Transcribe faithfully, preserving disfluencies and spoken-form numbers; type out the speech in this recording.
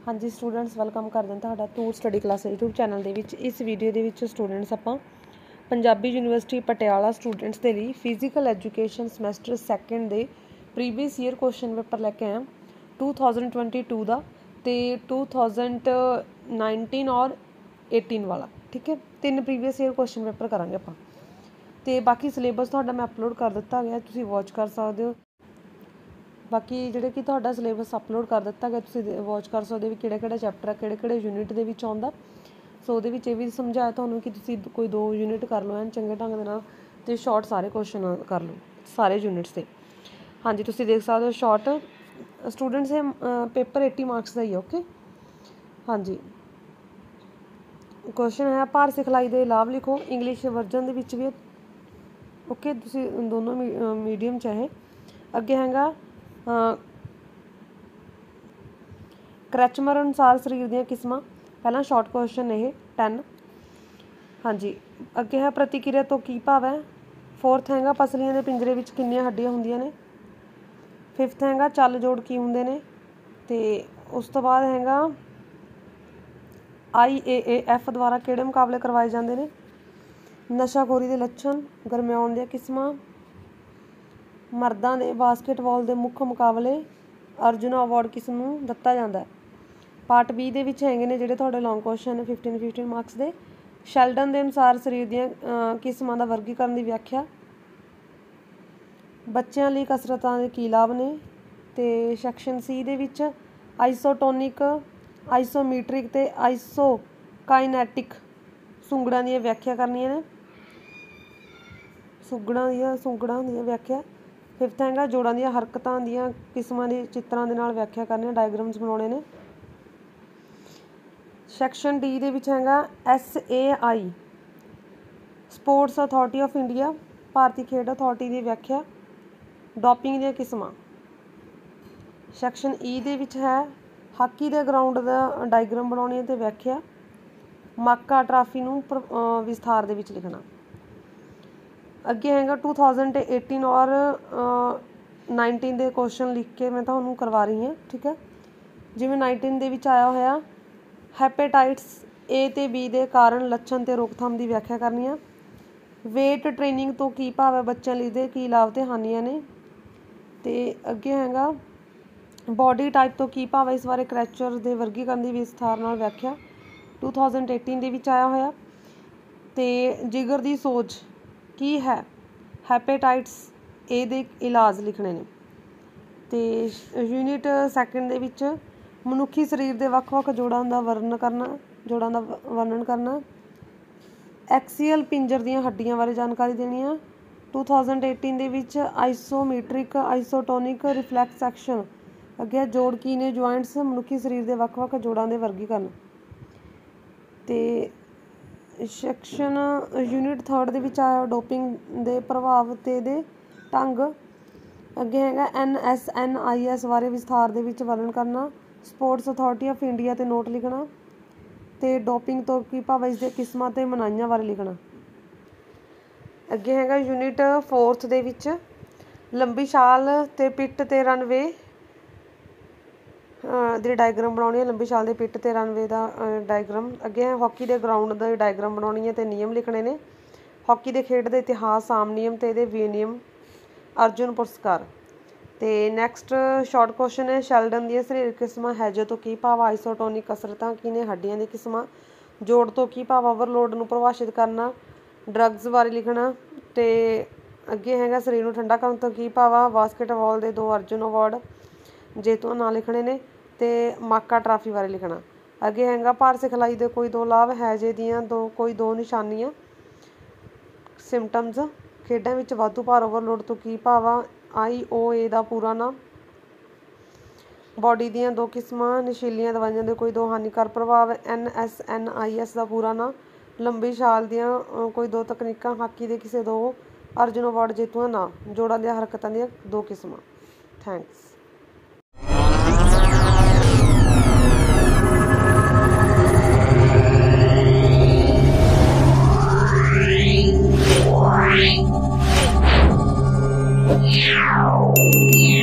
हाँ जी students welcome कर दें तुहाडा tour study class YouTube channel दे विच। इस वीडियो दे विच स्टूडेंट्स आपां पंजाबी यूनिवर्सिटी पटियाला स्टूडेंट्स दे लई फिजिकल एजुकेशन समैसटर सैकेंड दे प्रीवियस ईयर क्वेश्चन पेपर लैके आए टू थाउजेंड ट्वेंटी टू का तो टू थाउजेंड नाइनटीन और एटीन वाला। ठीक है, तीन प्रीवियस ईयर क्वेश्चन पेपर करांगे आपां ते बाकी सिलेबस तुहाडा मैं अपलोड कर दिता गया, तुसीं वॉच कर सकते हो। बाकी जिहड़े कि तुहाडा सिलेबस अपलोड कर दिता गया, तुसीं वॉच कर सकते हो भी किहड़े किहड़े चैप्टर किहड़े किहड़े यूनिट दे विच आउंदा। सो उहदे विच इह भी समझाया तुहानूं कि तुसीं कोई दो यूनिट कर लो एन चंगे ढंग दे नाल ते शॉर्ट सारे क्वेश्चन कर लो सारे यूनिट्स दे। हाँ जी, तुसीं देख सकते हो शॉर्ट स्टूडेंट्स दे पेपर एटी मार्क्स का ही है। ओके हाँ जी, क्वेश्चन है भार सिखलाई दे लाभ लिखो, इंग्लिश वर्जन दे विच भी ओके, तुसीं दोनों मीडियम चाहे। अगे हैगा क्रैचमर अनुसार शरीर दी किस्मां, पहला शॉर्ट क्वेश्चन ये टेन। हाँ जी, अगे है प्रतिक्रिया तो की भाव है। फोर्थ हैगा पसलियां दे पिंजरे विच किन्नियां हड्डियां हुंदियां ने। फिफ्थ हैगा चल जोड़ की हुंदे ने ते उस तो बाद हैगा आई ए ए एफ द्वारा किहड़े मुकाबले करवाए जाते हैं। नशाखोरी के लक्षण, गरमाउण दी किस्मां, मर्दां दे बास्केटबॉल के मुख्य मुकाबले, अर्जुन अवार्ड किस नूं दिता जाता है। पार्ट बी दे विच हैगे ने जिहड़े तुहाडे लॉन्ग क्वेश्चन ने फिफ्टीन फिफ्टीन मार्क्स दे। शैल्डन के अनुसार शरीर दीआं किस्मां दा वर्गीकरण की व्याख्या, बच्चों लिए कसरतां दे की लाभ ने ते सैक्शन सी दे विच आइसोटोनिक, आइसोमीट्रिक ते आइसोकाइनैटिक सुंगड़ां दी व्याख्या करनियां ने। सुगड़ां दी सुंगड़ां दी व्याख्या। फिफ्थ हैगा जोड़ां दी हरकतां दी किस्मां दी चित्रां दे नाल व्याख्या करनी, डायग्राम्स बनाने ने। सैक्शन डी दे विच हैगा S A I sports authority of India, भारतीय खेड अथॉरिटी की व्याख्या, डोपिंग दी किस्मां। सैक्शन ई दे विच है हाकी दे ग्राउंड दा डायग्राम बनाउणी ते व्याख्या, माका ट्राफी नूं विस्तार दे विच लिखना। अगे हैगा टू थाउजेंड एटीन और नाइनटीन के क्वेश्चन लिख के मैं तुहानूं करवा रही हाँ। ठीक है, जिवें नाइनटीन दे विच आया होया हैपेटाइट्स ए ते बी दे कारण लक्षण ते रोकथाम की व्याख्या करनी है। वेट ट्रेनिंग तो की भाव है, बच्चों लिए दे की लाभ ते हानियां ने। ते अगे हैगा बॉडी टाइप तो की भाव है, इस बारे क्रैचर के वर्गीकरण की विस्तार नाल व्याख्या टू थाउजेंड एटीन दे विच आया होया। ते जिगर की सोज की है, हैपेटाइट्स ए दे इलाज लिखने ने। ते यूनिट सैकेंड दे विच मनुखी शरीर के वक्-वक् जोड़ां का वर्णन करना, जोड़ां का वर्णन करना। एक्सीयल पिंजर दीआं हड्डियां बारे जानकारी देनी है। टू थाउजेंड एटीन दे विच आइसोमीट्रिक, आइसोटोनिक रिफ्लैक्स एक्शन, अगे जोड़ की ने ज्वाइंट्स, मनुखी शरीर के वक्-वक् जोड़ां के वर्गीकरण। ते सैक्शन यूनिट थर्ड दे विच आया डोपिंग के प्रभाव ते दे ढंग। अगे हैगा N S N I S बारे विस्तार दे विच वर्णन करना, स्पोर्ट्स अथॉरिटी ऑफ इंडिया ते नोट लिखना ते डोपिंग तो की भाव इसदे किस्मां ते मनाइयां बारे लिखना। अगे हैगा यूनिट फोर्थ दे विच लंबी छाल ते पिट ते रनवे दी डायग्राम बनाउणी है, लंबी छाल दे पिट ते रनवे दा डायग्राम। अगे है हॉकी दे ग्राउंड दा डायग्राम बनाउणी है ते नियम लिखने ने। हॉकी दे खेड दे इतिहास, आम नियम ते इहदे विनियम, अर्जुन पुरस्कार। ते नैक्सट शॉर्ट क्वेश्चन है शैल्डन दी सरीरक किस्मां, हैजो तो की भाव आइसोटोनिक कसरतां की ने, हड्डियां दी किस्मां, जोड़ तो की भाव ओवरलोड नूं परिभाषित करना, ड्रग्स बारे लिखना। ते अगे हैगा शरीर नूं ठंडा करन तो की भाव आ, बास्केटबॉल दे दो अर्जुन अवार्ड जेतू नाम लिखने ने ते माका ट्राफी बारे लिखना। अगे हैगा भार सिखलाई दे कोई दो लाभ, हैजे दियां दो कोई दो निशानियां, सिम्पटम्स, खेडां विच वाधू भार ओवरलोड तो की भाव आ, आई ओ ए दा पूरा नाम, बॉडी दियां दो किस्मां, नशीलियां दवाइयां दे कोई दो हानिकार प्रभाव, N S N I S दा पूरा नाम, लंबी छाल दियां कोई दो तकनीकां, हाकी दे किसे दो अर्जुन अवार्ड जेतूआं नाम, जोड़ां दियां हरकतां दियां दो किस्मां। थैंक्स। Yeah.